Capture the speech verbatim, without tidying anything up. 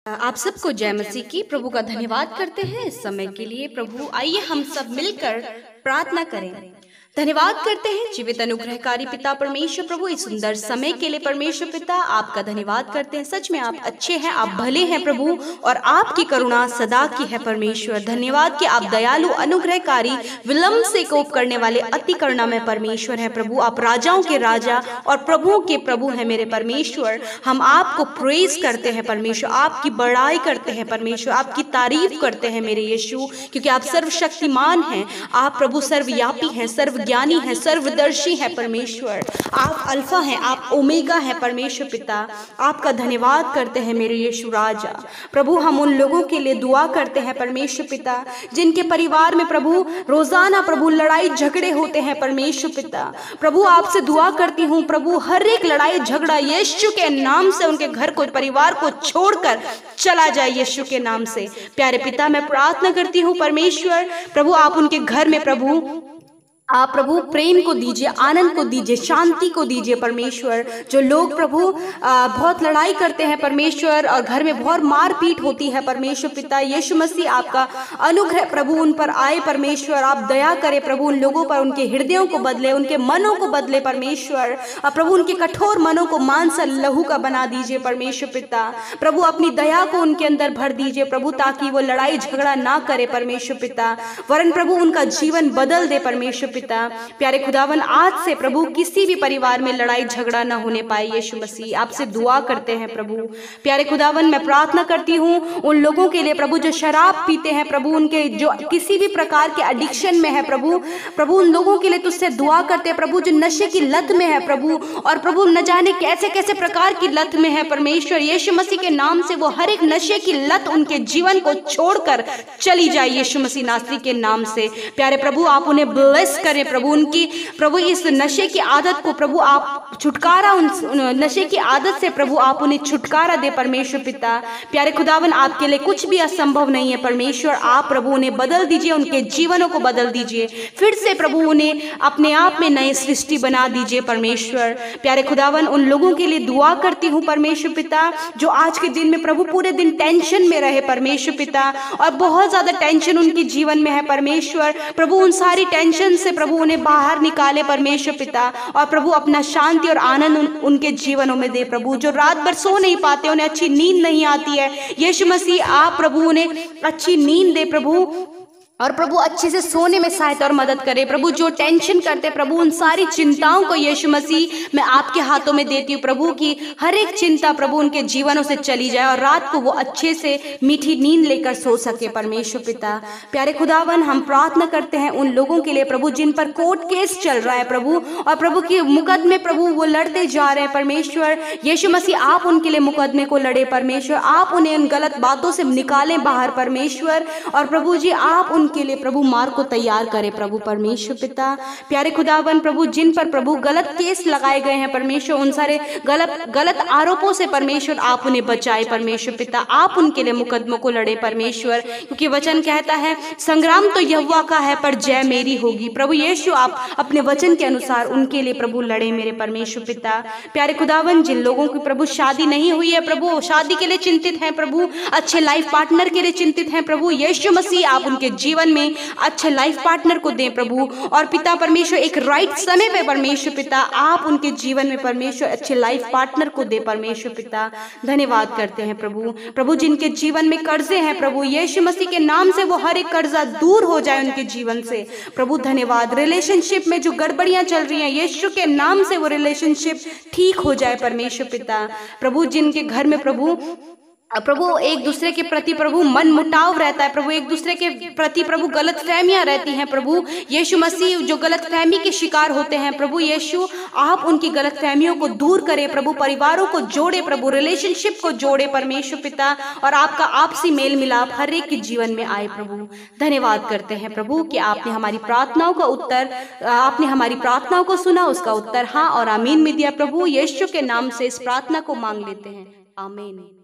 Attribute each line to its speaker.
Speaker 1: आप सबको जय मसीह की। प्रभु का धन्यवाद करते हैं इस समय के लिए। प्रभु आइए हम सब मिलकर प्रार्थना करें। धन्यवाद करते हैं जीवित अनुग्रहकारी पिता परमेश्वर प्रभु इस सुंदर समय के लिए। परमेश्वर पिता आपका धन्यवाद करते हैं। सच में आप अच्छे हैं, आप भले हैं प्रभु, और आपकी करुणा सदा की है परमेश्वर। धन्यवाद कि आप दयालु अनुग्रहकारी विलंब से कोप करने वाले अति करुणा में परमेश्वर है प्रभु। आप राजाओं के राजा और प्रभुओं के प्रभु हैं मेरे परमेश्वर। हम आपको प्रेज करते हैं परमेश्वर, आपकी बड़ाई करते हैं परमेश्वर, आपकी तारीफ करते हैं मेरे यीशु, क्योंकि आप सर्वशक्तिमान हैं, आप प्रभु सर्वव्यापी हैं, सर्वज्ञानी हैं, सर्वदर्शी हैं परमेश्वर। आप अल्फा हैं, आप ओमेगा हैं परमेश्वर पिता। आपका धन्यवाद करते हैं मेरे यीशु राजा। प्रभु हम उन लोगों के लिए दुआ करते हैं परमेश्वर पिता जिनके परिवार में प्रभु रोजाना प्रभु लड़ाई झगड़े होते हैं परमेश्वर पिता। प्रभु आपसे दुआ करती हूँ प्रभु, हर एक लड़ाई झगड़ा यीशु के नाम से उनके घर को, परिवार को छोड़कर चला जाए यीशु के नाम से। प्यारे पिता मैं प्रार्थना करती हूँ परमेश्वर प्रभु, आप उनके घर में प्रभु आप प्रभु प्रेम को दीजिए, आनंद को दीजिए, शांति को दीजिए परमेश्वर। जो लोग प्रभु आ, बहुत लड़ाई करते हैं परमेश्वर और घर में बहुत मारपीट होती है परमेश्वर पिता, यीशु मसीह आपका अनुग्रह प्रभु उन पर आए परमेश्वर। आप दया करें प्रभु उन लोगों पर, उनके हृदयों को बदले, उनके मनों को बदले परमेश्वर। और प्रभु उनके कठोर मनों को मांस लहू का बना दीजिए परमेश्वर पिता। प्रभु अपनी दया को उनके अंदर भर दीजिए प्रभु, ताकि वो लड़ाई झगड़ा ना करे परमेश्वर पिता, वरन प्रभु उनका जीवन बदल दे परमेश्वर पिता। प्यारे खुदावन आज से प्रभु किसी भी परिवार में लड़ाई झगड़ा ना होने पाए यीशु मसीह, आपसे दुआ करते हैं प्रभु। प्यारे खुदावन मैं प्रार्थना करती हूँ उन लोगों के लिए प्रभु जो शराब पीते हैं प्रभु, उनके जो किसी भी प्रकार के एडिक्शन में है प्रभु, प्रभु उन लोगों के लिए तुझसे दुआ करते हैं प्रभु जो नशे की लत में है प्रभु, और प्रभु न जाने कैसे कैसे प्रकार की लत में है परमेश्वर। यीशु मसीह के नाम से वो हर एक नशे की लत उनके जीवन को छोड़कर चली जाए यीशु मसीह नासरी के नाम से। प्यारे प्रभु आप उन्हें ब्लेस करें प्रभु, उनकी प्रभु इस नशे की आदत को प्रभु आप छुटकारा, उन नशे की आदत से प्रभु आप उन्हें छुटकारा दे परमेश्वर पिता। प्यारे खुदावन आपके लिए कुछ भी असंभव नहीं है परमेश्वर। आप प्रभु उन्हें बदल दीजिए, उनके जीवनों को बदल दीजिए, फिर से प्रभु उन्हें अपने आप में नई सृष्टि बना दीजिए परमेश्वर। प्यारे खुदावन उन लोगों के लिए दुआ करती हूँ परमेश्वर पिता जो आज के दिन में प्रभु पूरे दिन टेंशन में रहे परमेश्वर पिता, और बहुत ज्यादा टेंशन उनके जीवन में है परमेश्वर। प्रभु उन सारी टेंशन से प्रभु उन्हें बाहर निकाले परमेश्वर पिता, और प्रभु अपना शांति और आनंद उन, उनके जीवनों में दे प्रभु। जो रात भर सो नहीं पाते, उन्हें अच्छी नींद नहीं आती है, यीशु मसीह आप प्रभु उन्हें अच्छी नींद दे प्रभु, और प्रभु अच्छे से सोने में सहायता और मदद करे प्रभु। जो टेंशन करते प्रभु उन सारी चिंताओं को यीशु मसीह मैं आपके हाथों में देती हूँ प्रभु, की हर एक चिंता प्रभु उनके जीवनों से चली जाए और रात को वो अच्छे से मीठी नींद लेकर सो सके परमेश्वर पिता। प्यारे खुदावन हम प्रार्थना करते हैं उन लोगों के लिए प्रभु जिन पर कोर्ट केस चल रहा है प्रभु, और प्रभु के मुकदमे प्रभु वो लड़ते जा रहे हैं परमेश्वर। यीशु मसीह आप उनके लिए मुकदमे को लड़े परमेश्वर, आप उन्हें उन गलत बातों से निकालें बाहर परमेश्वर, और प्रभु जी आप उन के लिए प्रभु मार्ग को तैयार करें प्रभु परमेश्वर पिता। प्यारे खुदावन प्रभु जिन पर प्रभु गलत केस लगाए गए हैं परमेश्वर, उन सारे गलत गलत आरोपों से परमेश्वर आप उन्हें बचाए परमेश्वर पिता। आप उनके लिए मुकदमों को लड़े परमेश्वर, क्योंकि वचन कहता है संग्राम तो यहोवा का है पर जय मेरी होगी। प्रभु यीशु आप अपने वचन के अनुसार उनके लिए प्रभु लड़े मेरे परमेश्वर पिता। प्यारे खुदावन जिन लोगों की प्रभु शादी नहीं हुई है प्रभु, शादी के लिए चिंतित हैं प्रभु, अच्छे लाइफ पार्टनर के लिए चिंतित हैं प्रभु, यीशु मसीह आप उनके जीवन में अच्छे लाइफ पार्टनर को दें प्रभु, और पिता परमेश्वर एक राइट समय पे परमेश्वर पिता आप उनके जीवन में परमेश्वर अच्छे लाइफ पार्टनर को दे परमेश्वर पिता। धन्यवाद करते हैं प्रभु। प्रभु जिनके जीवन में कर्जे हैं प्रभु, यीशु मसीह के नाम से वो हर एक कर्जा दूर हो जाए उनके जीवन से प्रभु। धन्यवाद। रिलेशनशिप में जो गड़बड़ियां चल रही हैं यीशु के नाम से वो रिलेशनशिप ठीक हो जाए परमेश्वर पिता। प्रभु जिनके घर में प्रभु प्रभु एक दूसरे के प्रति प्रभु मन मुटाव रहता है प्रभु, एक दूसरे के प्रति प्रभु गलत फहमियां रहती हैं प्रभु, यीशु मसीह जो गलत फहमी के शिकार होते हैं प्रभु यीशु आप उनकी गलत फहमियों को दूर करें प्रभु, परिवारों को जोड़े प्रभु, रिलेशनशिप को जोड़े परमेश्वर पिता, और आपका आपसी मेल मिलाप हर एक के जीवन में आए प्रभु। धन्यवाद करते हैं प्रभु कि आपने हमारी प्रार्थनाओं का उत्तर आपने हमारी प्रार्थनाओं को सुना, उसका उत्तर हाँ और आमीन में दिया प्रभु। यीशु के नाम से इस प्रार्थना को मांग लेते हैं, आमीन।